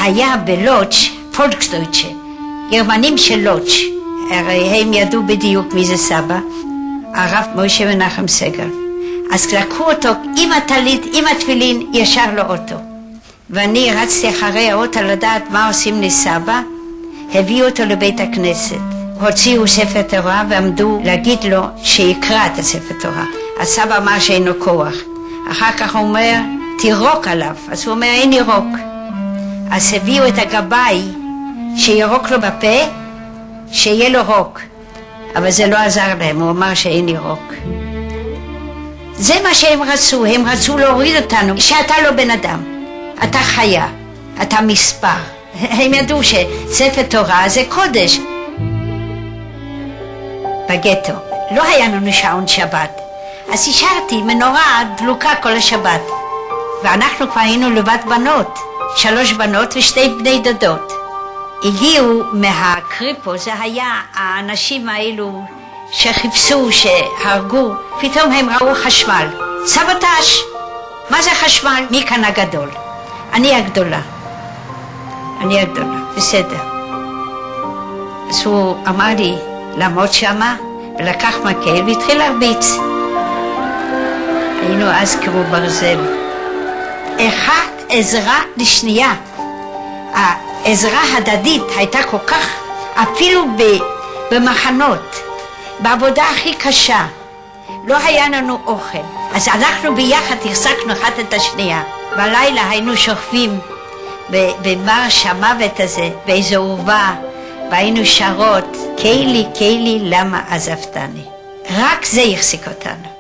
היה בלודז פולקסדויטשה, גרמנים של לודז, הרי הם ידעו בדיוק מי זה סבא, הרב משה מנחם סגל. אז לקחו אותו עם הטלית, עם התפילין, ישר לאוטו. ואני רצתי אחרי האוטו לדעת מה עושים לסבא, הביאו אותו לבית הכנסת. הוציאו ספר תורה ועמדו להגיד לו שיקרא את הספר תורה. הסבא אמר שאין לו כוח. אחר כך הוא אומר, תירוק עליו. אז הוא אומר, אין ירוק. אז הביאו את הגבאי שירוק לו בפה, שיהיה לו רוק. אבל זה לא עזר להם, הוא אמר שאין ירוק. זה מה שהם רצו, הם רצו להוריד אותנו, שאתה לא בן אדם, אתה חיה, אתה מספר. הם ידעו שספר תורה זה קודש. בגטו לא היה לנו שעון שבת, אז השארתי מנורה דלוקה כל השבת. ואנחנו כבר היינו לבד בנות, 3 בנות ו2 בני דודות. הגיעו מהקריפו, זה היה האנשים האלו שחיפשו, שהרגו, פתאום הם ראו חשמל. סבוטאז'. מה זה חשמל? מי כאן הגדול? אני הגדולה. אני הגדולה, בסדר. אז הוא אמר לי לעמוד שמה, ולקח מקל והתחיל להרביץ. היינו אז כמו ברזל. אחד עזרה לשנייה. העזרה הדדית הייתה כל כך, אפילו במחנות, בעבודה הכי קשה. לא היה לנו אוכל. אז אנחנו ביחד החזקנו אחת את השנייה. בלילה היינו שוכבים במרש המוות הזה, באיזו אורווה, והיינו שרות, קיילי, קיילי, למה עזבתני? רק זה יחזיק אותנו.